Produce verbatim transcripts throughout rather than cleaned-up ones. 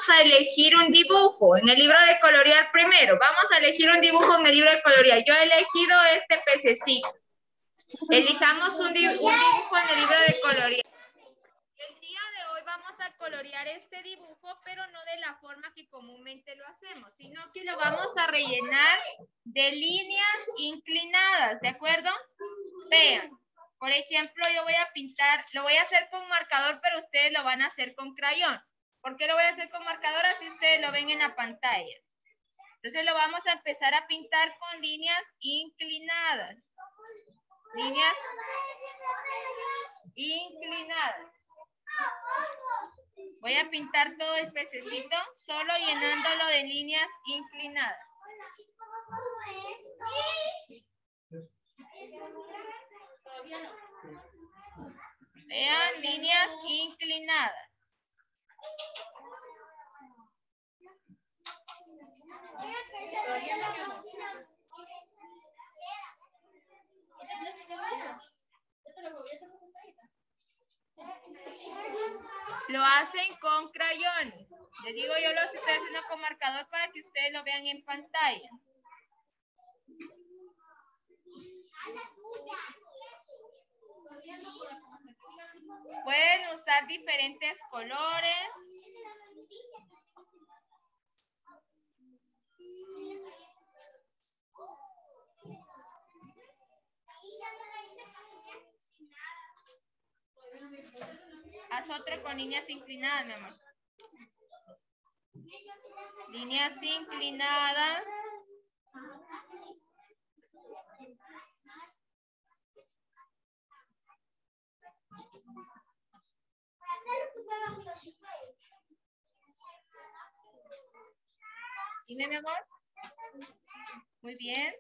vamos a elegir un dibujo en el libro de colorear primero. Vamos a elegir un dibujo en el libro de colorear. Yo he elegido este pececito. Elijamos un, dibujo, un dibujo en el libro de colorear. El día de hoy vamos a colorear este dibujo, pero no de la forma que comúnmente lo hacemos, sino que lo vamos a rellenar de líneas inclinadas, ¿de acuerdo? Vean, por ejemplo, yo voy a pintar, lo voy a hacer con marcador, pero ustedes lo van a hacer con crayón. ¿Por qué lo voy a hacer con marcador? Así ustedes lo ven en la pantalla. Entonces lo vamos a empezar a pintar con líneas inclinadas. Líneas inclinadas. Voy a pintar todo el pececito, solo llenándolo de líneas inclinadas. Vean, líneas inclinadas. Lo hacen con crayones. Les digo, yo lo estoy haciendo con marcador para que ustedes lo vean en pantalla. Pueden usar diferentes colores. Haz otro con líneas inclinadas, mi amor. Líneas inclinadas. Dime, mi amor. Muy bien.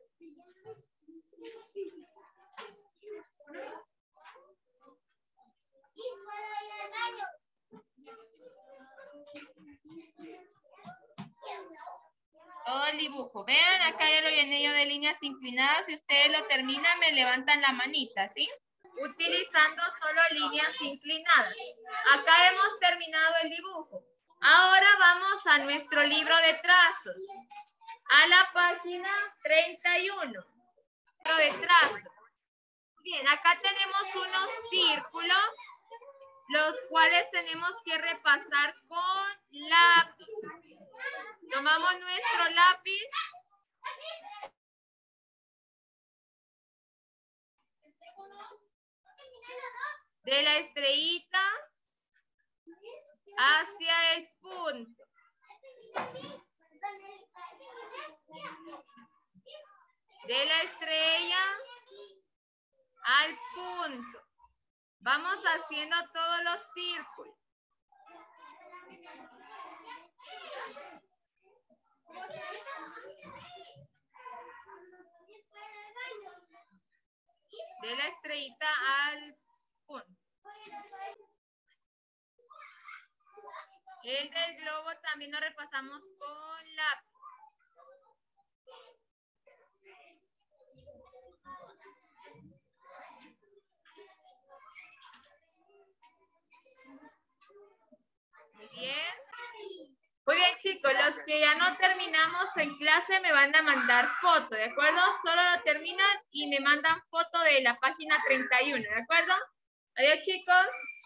Todo el dibujo. Vean, acá ya lo llené yo de líneas inclinadas. Si ustedes lo terminan, me levantan la manita, ¿sí? Utilizando solo líneas inclinadas. Acá hemos terminado el dibujo. Ahora vamos a nuestro libro de trazos. A la página treinta y uno. Libro de trazos. Bien, acá tenemos unos círculos, los cuales tenemos que repasar con lápiz. Tomamos nuestro lápiz. De la estrellita hacia el punto. De la estrella al punto. Vamos haciendo todos los círculos. De la estrellita al punto. El del globo también lo repasamos con lápiz. Muy bien. Muy bien, chicos, los que ya no terminamos en clase me van a mandar foto, ¿de acuerdo? Solo lo terminan y me mandan foto de la página treinta y uno, ¿de acuerdo? Adiós, chicos.